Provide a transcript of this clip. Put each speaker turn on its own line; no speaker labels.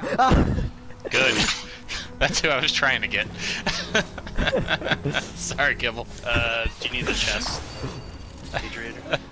Good. That's who I was trying to get. Sorry, Gibble.
Do you need the chest? Adriator?